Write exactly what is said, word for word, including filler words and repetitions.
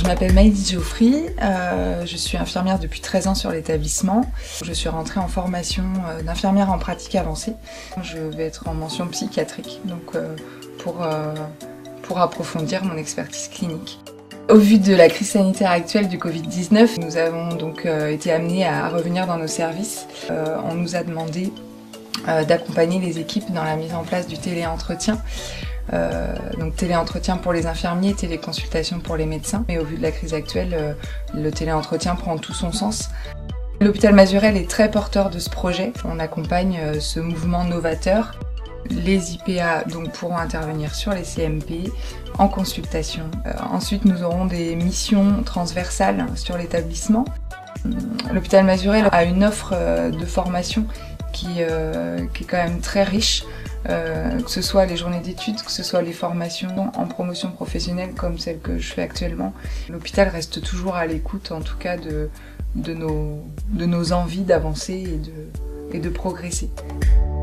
m'appelle Maïdie Geoffry, euh, je suis infirmière depuis treize ans sur l'établissement. Je suis rentrée en formation euh, d'infirmière en pratique avancée. Je vais être en mention psychiatrique, donc euh, pour, euh, pour approfondir mon expertise clinique. Au vu de la crise sanitaire actuelle du Covid dix-neuf, nous avons donc euh, été amenés à revenir dans nos services. Euh, on nous a demandé euh, d'accompagner les équipes dans la mise en place du téléentretien. Euh, donc téléentretien pour les infirmiers, téléconsultation pour les médecins. Mais au vu de la crise actuelle, euh, le téléentretien prend tout son sens. L'hôpital Mazurelle est très porteur de ce projet. On accompagne euh, ce mouvement novateur. Les I P A donc, pourront intervenir sur les C M P en consultation. Euh, ensuite, nous aurons des missions transversales sur l'établissement. L'hôpital Mazurelle a une offre euh, de formation qui, euh, qui est quand même très riche. Euh, que ce soit les journées d'études, que ce soit les formations en promotion professionnelle comme celle que je fais actuellement. L'hôpital reste toujours à l'écoute, en tout cas, de, de, nos, de nos envies d'avancer et de, et de progresser.